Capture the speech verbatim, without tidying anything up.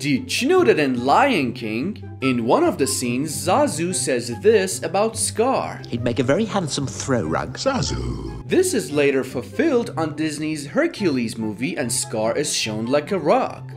Did you know that in Lion King, in one of the scenes, Zazu says this about Scar? He'd make a very handsome throw rug. Zazu. This is later fulfilled on Disney's Hercules movie and Scar is shown like a rock.